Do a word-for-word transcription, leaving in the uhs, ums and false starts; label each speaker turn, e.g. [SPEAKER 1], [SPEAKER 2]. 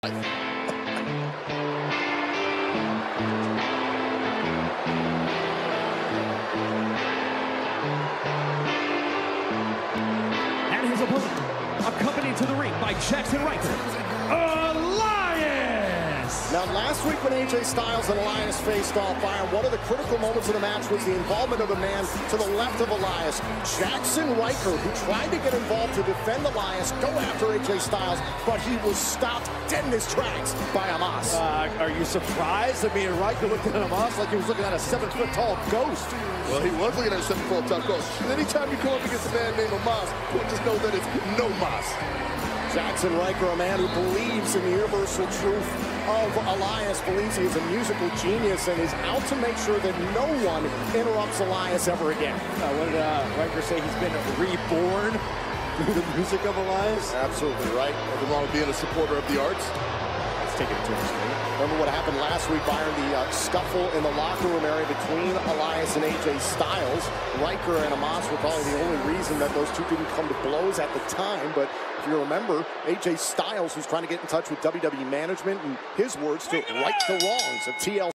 [SPEAKER 1] And his opponent, accompanied to the ring by Jaxson Ryker, Elias!
[SPEAKER 2] Now, last week when A J Styles and Elias faced off, Byron, one of the critical moments of the match was the involvement of a man to the left of Elias, Jaxson Ryker, who tried to get involved to defend Elias, go after A J Styles, but he was stopped dead in his tracks by Elias.
[SPEAKER 3] Uh, are you surprised? I mean, Ryker looked at Elias like he was looking at a seven-foot-tall ghost.
[SPEAKER 4] Well, he was looking at a seven-foot-tall ghost. And anytime you come up against a man named Elias, you just know that it's no mas.
[SPEAKER 2] Jaxson Ryker, a man who believes in the universal truth of Elias, believes he is a musical genius and is out to make sure that no one interrupts Elias ever again.
[SPEAKER 3] Uh, what did uh, Ryker say? He's been reborn through the music of Elias?
[SPEAKER 4] Absolutely right. Nothing wrong with being a supporter of the arts.
[SPEAKER 3] Let's take it to his state.
[SPEAKER 2] Remember what happened last week, Byron, the uh, scuffle in the locker room area between Elias and A J Styles. Ryker and Elias were probably the only reason that those two didn't come to blows at the time, but if you remember, A J Styles was trying to get in touch with W W E management, and his words to right the wrongs of T L C.